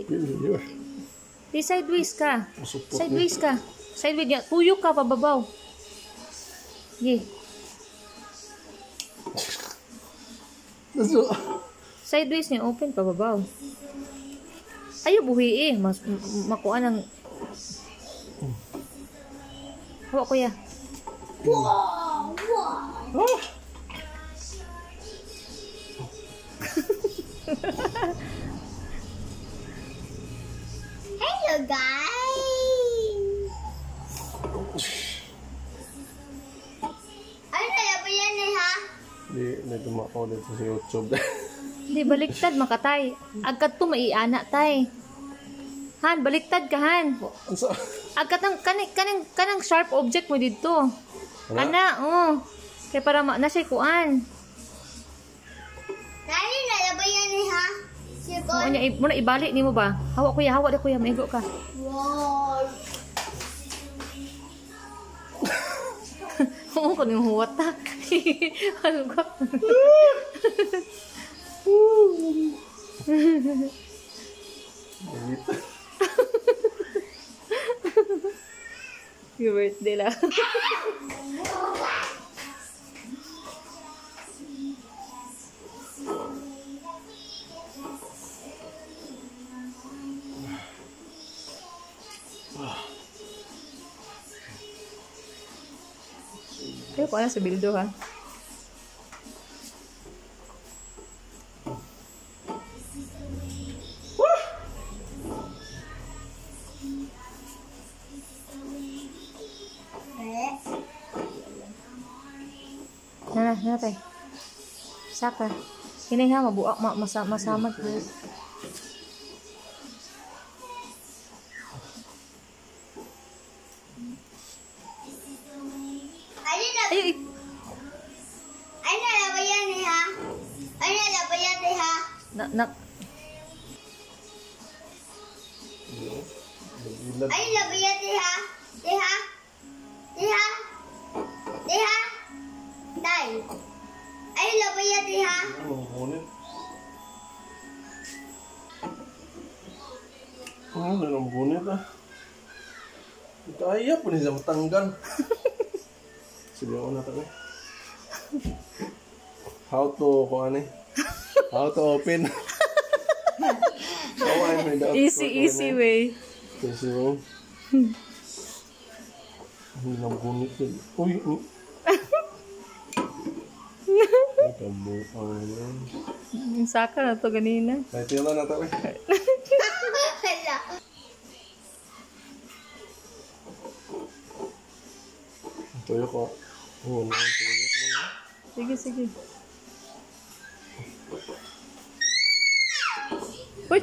Di sideways ka. Sideways ka. Sideways niya. Tuyo ka pababaw. Ye. Sideways niya. Open pababaw. Ayaw buhi eh. Makuha ng... Hawa kuya. Wow! Wow! Hello guys! Ano na ba yan eh ha? Hindi tumakaw dito sa YouTube. Hindi, baliktad makatay. Agad to maiana tay. Han, baliktad ka Han. Agad kanang sharp object mo dito. Kana, oh. Kaya para na siya kuan. Nani na ba yan eh ha? Oo niya, muna ibalik ni mo ba? Hawa kuya, maigo ka. Wow! Oo, kung yung huwat ta. Ano ka? Your birthday lang. Kayo ko na sa bildo ha. Na tay. Saka. Hinay ha mabuak masamad. Ay na ba yan eh ha? Ay na ba yan eh ha? Ay na ba yan eh ha? Diha? Diha? Diha? Day. Ay na ba yan eh ha? Ano ang bunit ah? Kaya po niya matanggal. Sige ako na tayo. How to open. Easy way. Easy way. Ang bunit yun. Uy! Ay, kabuang yan. Yung saka na to ganina. Kaya tila na tayo. Tuyo ko. Oo, tuyo ko. Sige. Uy!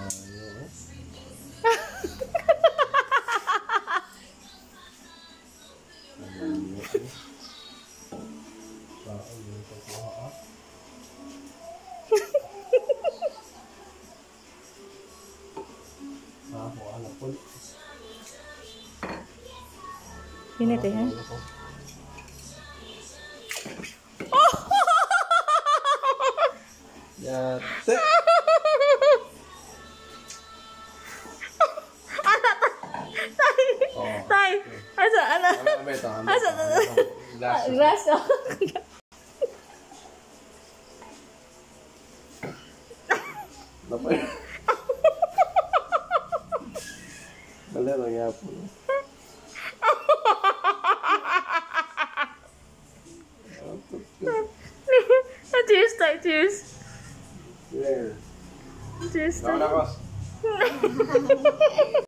Pinit eh ha? Yate! Tay! Asa? Glass. Napay. Dali lang yapo. Cheers, tay. Cheers. There. Cheers, tay. Nakakos.